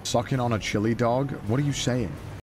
Sucking on a chili dog? What are you saying?